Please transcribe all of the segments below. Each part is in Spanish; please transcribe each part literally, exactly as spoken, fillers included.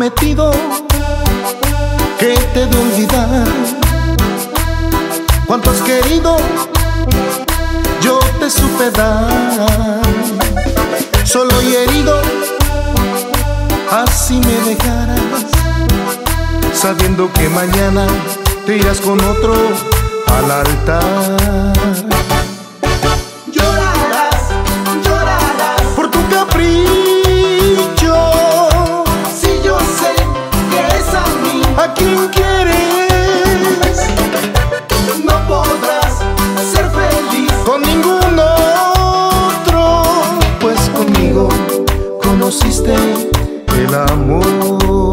prometido que te he de olvidar. Cuánto has querido, yo te supe dar. Solo y herido, así me dejarás, sabiendo que mañana te irás con otro al altar. Llorarás, llorarás por tu capricho. Si yo sé que es a mí ¿A quién quieres? no podrás ser feliz Con ningún otro, pues conmigo conociste el amor.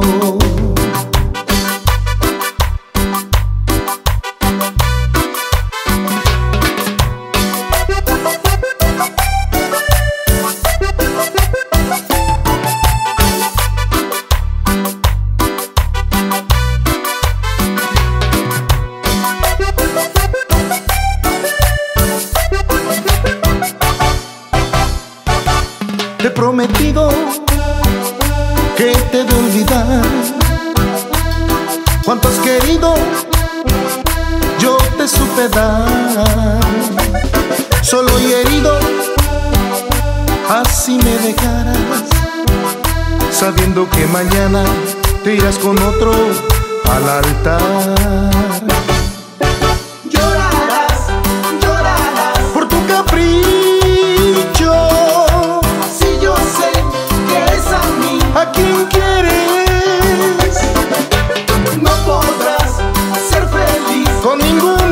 Te he prometido que te he de olvidar. Cuánto has querido, yo te supe dar. Solo y herido, así me dejarás, sabiendo que mañana te irás con otro al altar. Llorarás, llorarás Por tu capricho. Si yo sé que es a mí ¿A quién quieres? no podrás ser feliz Con ningún